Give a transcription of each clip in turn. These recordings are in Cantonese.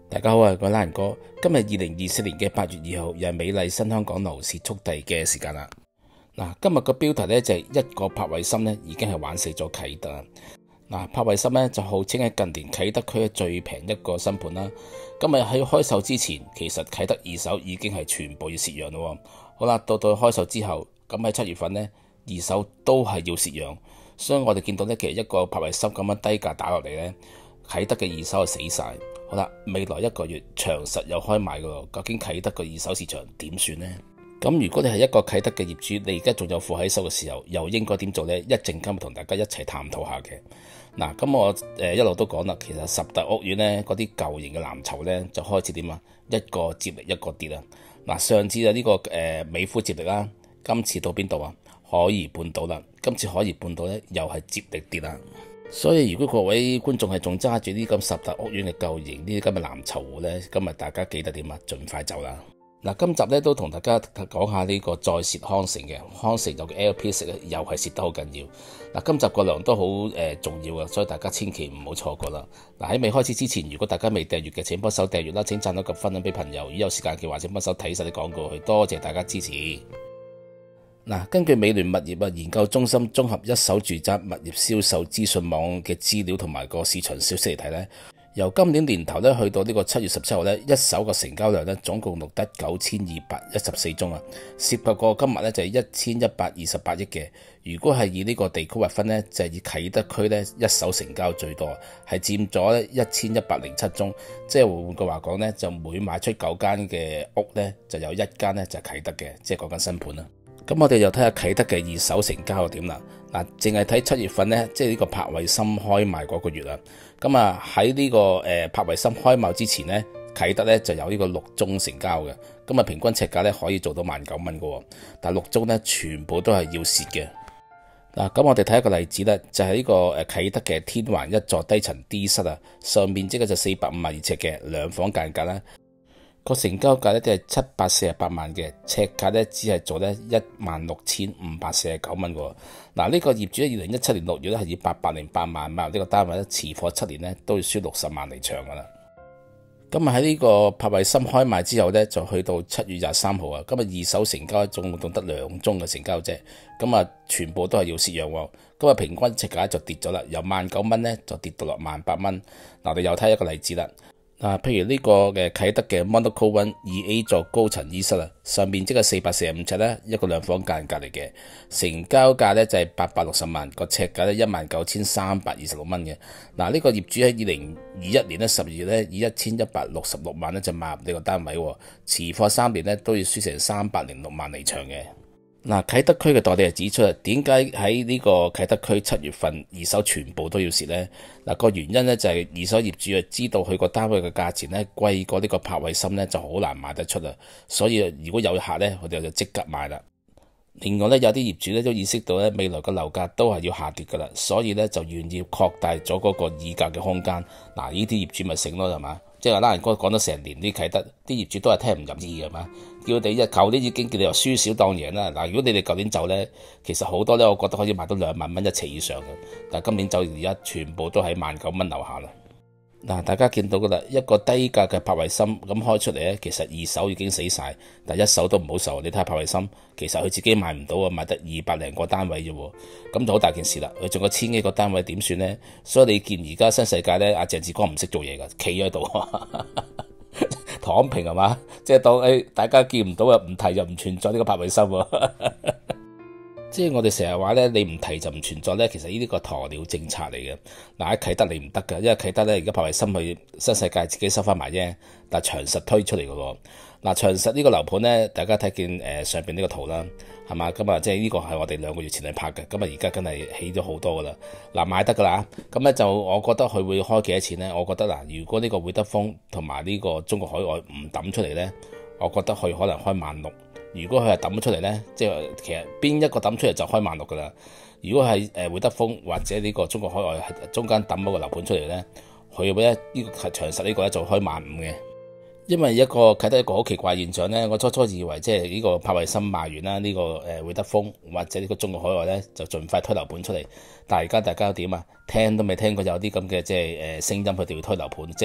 大家好，我係個拉人哥。今日2024年嘅8月2號，又係美麗新香港樓市速遞嘅時間啦。今日個標題呢，就係一個柏衛森呢已經係玩死咗啟德。柏衛森呢就號稱喺近年啟德區最平一個新盤啦。今日喺開售之前，其實啟德二手已經係全部要蝕讓咯。好啦，到開售之後，咁喺7月份呢，二手都係要蝕讓，所以我哋見到呢，其實一個柏衛森咁樣低價打落嚟呢，啟德嘅二手係死晒。好啦，未來一個月長實又開賣噶咯，究竟啟德個二手市場點算呢？咁如果你係一個啟德嘅業主，你而家仲有貨喺手嘅時候，又應該點做呢？一陣間同大家一齊探討下嘅。咁我一路都講啦，其實十大屋苑呢，嗰啲舊型嘅藍籌呢，就開始點啊？一個接力一個跌啊！上次呢個美孚接力啦，今次到邊度啊？海怡半島啦，今次海怡半島呢，又係接力跌啦。所以如果各位觀眾係仲揸住呢咁十大屋苑嘅舊型呢啲咁嘅藍籌戶呢，今日大家記得點啊？盡快走啦！今集呢都同大家講下呢個再蝕康城嘅，康城有個 LP 息咧，又係蝕得好緊要。今集個量都好重要啊，所以大家千祈唔好錯過啦。喺未開始之前，如果大家未訂閱嘅，請幫手訂閱啦，請讚到及分享俾朋友。如果有時間嘅話，請幫手睇晒啲廣告去，多謝大家支持。根據美聯物業研究中心綜合一手住宅物業銷售資訊網嘅資料同埋個市場消息嚟睇呢，由今年年頭去到呢個7月17號呢，一手嘅成交量呢總共錄得9214宗啊，涉及個金額呢就係1128億嘅。如果係以呢個地區劃分呢，就係以啟德區呢一手成交最多，係佔咗1107宗，即係換句話講呢，就每賣出9間嘅屋呢，就有1間呢就係啟德嘅，即係嗰間新盤啦。咁我哋又睇下啟德嘅二手成交又點啦。淨係睇7月份呢，即係呢個柏衛森開賣嗰個月啦。喺呢個柏衛森開賣之前呢，啟德呢就有呢個6宗成交嘅。平均尺價呢可以做到19,000蚊嘅，但6宗呢全部都係要蝕嘅。咁我哋睇一個例子呢，就係呢個啟德嘅天環一座低層 D 室啊，上面積就452尺嘅兩房間隔啦。個成交價呢都係748萬嘅，尺價呢只係做呢16,549蚊喎。呢個業主喺2017年6月呢係以808萬買入呢個單位呢，持貨7年呢都要輸60萬離場噶啦。喺呢個柏衛森開賣之後呢，就去到7月23號啊。二手成交總共得2宗嘅成交啫，全部都係要蝕讓喎。平均尺價就跌咗啦，由19,000蚊呢就跌到落18,000蚊。我哋又睇一個例子啦。譬如呢個嘅啟德嘅 Monaco One 2A 座高層 E 室啊，上面即係445尺咧，一個兩房間隔嚟嘅，成交價咧就係860萬，個尺價咧19,326蚊嘅。呢個業主喺2021年咧12月咧以1,166萬咧就買入呢個單位，持貨3年咧都要輸成306萬離場嘅。啟德區嘅代理就指出啦，點解喺呢個啟德區7月份二手全部都要蝕呢？個原因呢就係二手業主知道佢個單位嘅價錢呢貴過呢個柏衛森呢就好難賣得出啦，所以如果有客呢，佢哋就即刻買啦。另外呢，有啲業主呢都意識到呢未來嘅樓價都係要下跌噶啦，所以呢就願意擴大咗嗰個議價嘅空間。呢啲業主咪醒咯，係嘛？即係拉人哥講咗成年，啲啟德啲業主都係聽唔入耳嘅嘛，叫你舊年已經叫你話輸少當贏啦。如果你哋舊年走呢，其實好多呢，我覺得可以賣到2萬蚊一尺以上嘅，但係今年走而家全部都喺19,000蚊樓下啦。大家見到噶啦，一個低價嘅柏衛森咁開出嚟呢，其實二手已經死晒，但一手都唔好受。你睇下柏衛森，其實佢自己賣唔到啊，賣得200零個單位啫喎，咁就好大件事啦。佢仲有1000幾個單位點算呢？所以你見而家新世界呢，阿鄭志剛唔識做嘢噶，企喺度躺平係嘛，即係當大家見唔到啊，唔提就唔存在呢個柏衛森喎。即係我哋成日話咧，你唔提就唔存在咧。其實呢啲個鴕鳥政策嚟嘅。喺啟德你唔得㗎，因為啟德咧而家柏衛森去新世界自己收翻埋啫，但係長實推出嚟嘅喎。長實呢個樓盤咧，大家睇見上邊呢個圖啦，係嘛？即係呢個係我哋2個月前去拍嘅，而家真係起咗好多㗎啦。買得㗎啦。咁咧就我覺得佢會開幾多錢咧？我覺得如果呢個會德豐同埋呢個中國海外唔抌出嚟咧，我覺得佢可能開16,000。如果佢係抌出嚟呢，即係其實邊一個抌出嚟就開16,000噶啦。如果係會德豐或者呢個中國海外中間抌嗰個樓盤出嚟呢，佢會呢個長實呢個咧就開15,000嘅。因為啟德一個好奇怪現象呢，我初初以為即係呢個柏衛森賣完啦，呢個會德豐或者呢個中國海外呢，就盡快推樓盤出嚟。但係而家大家點啊？聽都未聽過有啲咁嘅即係聲音，佢哋要推樓盤，即係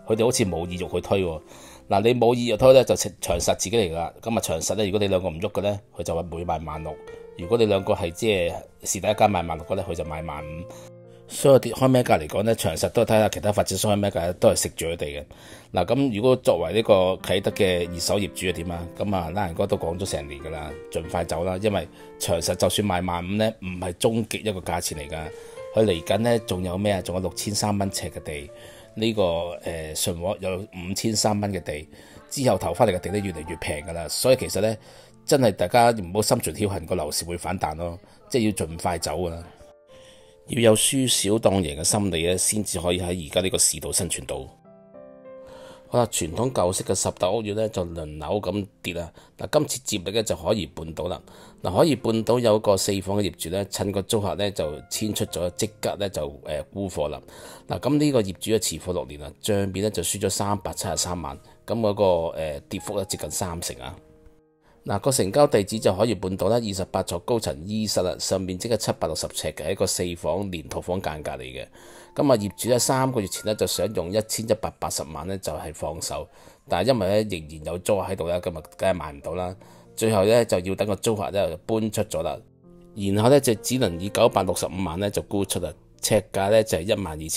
佢哋好似冇意欲去推喎。嗱，你冇意欲推咧，就長實自己嚟噶。咁啊長實咧，如果你兩個唔喐嘅咧，佢就會每賣16000；如果你兩個係即係是第一間賣16000嘅咧，佢就賣15000。所以跌開咩價嚟講咧，長實都係睇下其他發展商開咩價，都係食住佢哋嘅。嗱，咁如果作為呢個啟德嘅二手業主係點啊？咁啊，拉人哥都講咗成年噶啦，盡快走啦，因為長實就算賣15000咧，唔係終極一個價錢嚟噶。佢嚟緊咧仲有咩啊？仲有6300蚊尺嘅地，呢個順和有5300蚊嘅地，之後投翻嚟嘅地咧越嚟越平噶啦。所以其實咧真係大家唔好心存僥倖，個樓市會反彈咯，即係要盡快走噶啦。要有輸少當贏嘅心理咧，先至可以喺而家呢個市道生存到。好啦，傳統舊式嘅10大屋苑咧就輪流咁跌啦。嗱，今次接力咧就海怡半島啦。嗱，海怡半島有個4房嘅業主咧，趁個租客咧就遷出咗，即刻咧就沽貨啦。嗱，咁呢個業主嘅持貨6年啦，帳面咧就輸咗373萬，咁嗰個跌幅咧接近30%啊。嗱，個成交地址就海怡半島啦，28座高層2室啦，上面積係760尺嘅，係一個4房連套房間隔嚟嘅。咁啊，業主咧3個月前咧就想用1180萬咧就係放手，但係因為咧仍然有租客喺度咧，咁啊梗係賣唔到啦。最後咧就要等個租客咧搬出咗啦，然後咧就只能以965萬咧就沽出啦，尺價咧就係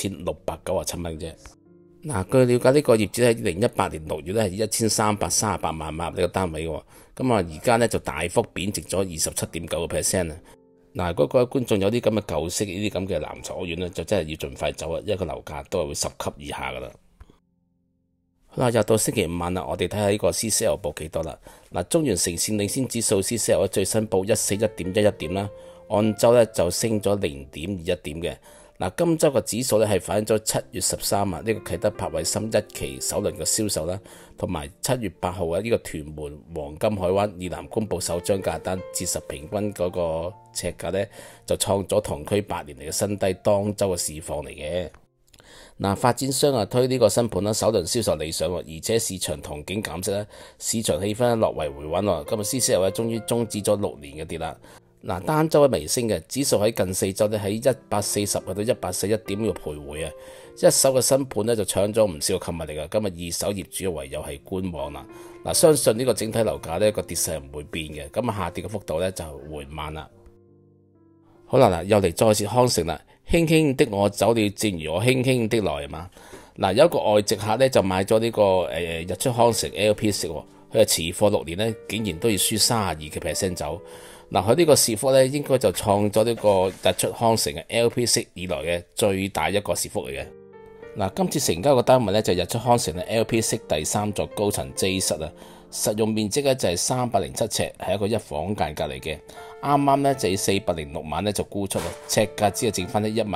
12697蚊啫。嗱，據了解呢個業主喺2018年6月咧係以1338萬買入呢個單位喎，咁啊而家咧就大幅貶值咗27.9%啊！嗱，如果各位觀眾有啲咁嘅舊式呢啲咁嘅藍籌屋苑咧，就真係要盡快走啊，因為個樓價都係會10級以下噶啦。好啦，又到星期五晚啦，我哋睇下呢個 CCL 報幾多啦。嗱，中原城市領先指數 CCL 最新報141.11點啦，按週咧就升咗0.21點嘅。嗱，今週嘅指數咧係反映咗7月13日呢個啟德柏衛森1期首輪嘅銷售啦，同埋7月8號嘅呢個屯門黃金海灣以南公佈首張價單，折實平均嗰個尺價咧就創咗同區8年嚟嘅新低，當週嘅市況嚟嘅。嗱，發展商啊推呢個新盤啦，首輪銷售理想喎，而且市場憧憬減息咧，市場氣氛略為回穩喎。今日 CCL 咧終於終止咗6年嘅跌啦。嗱，單週嘅微升嘅指數喺近4週咧喺140去到141點嘅徘徊啊！一手嘅新盤咧就搶咗唔少嘅購物嚟㗎，今日二手業主唯有係觀望啦。嗱，相信呢個整體樓價咧個跌勢唔會變嘅，咁啊下跌嘅幅度咧就緩慢啦。好啦，嗱又嚟再次康城啦，輕輕的我走了，正如我輕輕的來啊嘛。嗱，有一個外籍客咧就買咗呢個日出康城 LP 息，佢係持貨6年咧，竟然都要輸32% 走。嗱，佢呢個跌幅咧，應該就創咗呢個日出康城嘅 LP 息以來嘅最大一個跌幅嚟嘅。嗱，今次成交嘅單位咧就日出康城嘅 LP 息第3座高層 J 室啊，實用面積咧就係307尺，係一個1房間隔嚟嘅。啱啱咧就406萬咧就沽出啦，尺價只係剩翻咧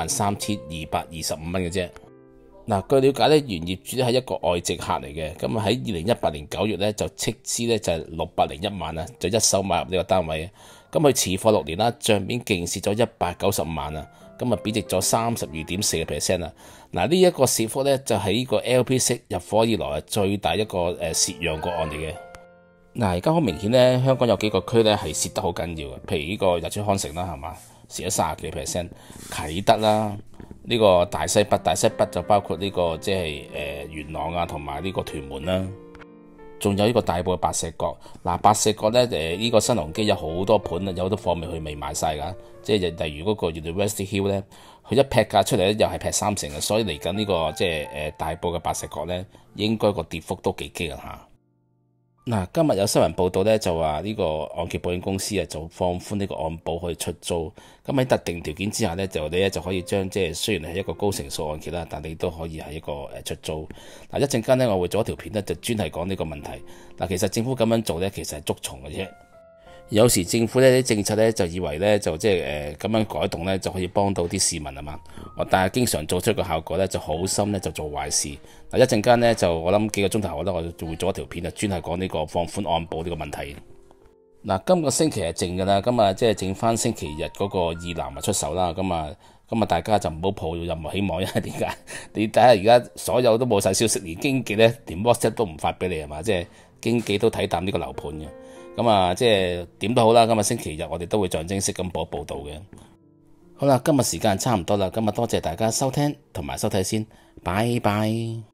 13225蚊嘅啫。嗱，據了解咧，原業主咧係一個外籍客嚟嘅，咁啊喺2018年9月咧就斥資咧就係601萬啊，就一手買入呢個單位。咁佢持貨6年啦，帳面勁蝕咗195萬啊，咁啊貶值咗32.4% 啊。嗱，呢一個跌幅咧就係呢個 LP 息入伙以來最大一個蝕讓個案嚟嘅。嗱，而家好明顯咧，香港有幾個區咧係蝕得好緊要嘅，譬如呢個日出康城啦，係嘛，蝕咗30幾%，啟德啦，呢個大西北就包括呢個即係元朗啊，同埋呢個屯門啦。仲有呢個大埔嘅白石角，嗱，白石角咧呢個新鴻基有好多盤啊，有好多貨未去未賣晒㗎，即係例如嗰個 University Hill 咧，佢一劈價出嚟咧又係劈30%嘅，所以嚟緊呢個即係大埔嘅白石角咧，應該個跌幅都幾激啊嚇。嗱，今日有新聞報道咧，就話呢個按揭保險公司啊，就放寬呢個按保可以出租。咁喺特定條件之下咧，你咧就可以將即係雖然係一個高成數按揭啦，但你都可以係一個出租。嗱，一陣間咧，我會做一條片咧，就專係講呢個問題。嗱，其實政府咁樣做咧，其實係捉蟲嘅啫。有時政府呢啲政策咧，就以為咧就即係咁樣改動咧，就可以幫到啲市民啊嘛。但係經常做出個效果咧，就好心咧就做壞事。嗱，一陣間咧就我諗幾個鐘頭後咧，我就會做一條片啊，專係講呢個放寬按保呢個問題。嗱，今個星期係靜㗎啦，咁啊即係剩翻星期日嗰個二男啊出手啦，咁啊大家就唔好抱任何希望，因為點解？你睇下而家所有都冇晒消息，連經紀咧連 WhatsApp 都唔發俾你係嘛？即係經紀都睇淡呢個樓盤嘅。咁啊，即係點都好啦，今日星期日我哋都會象徵式咁報道嘅。好啦，今日時間差唔多啦，今日多謝大家收聽同埋收睇先，拜拜。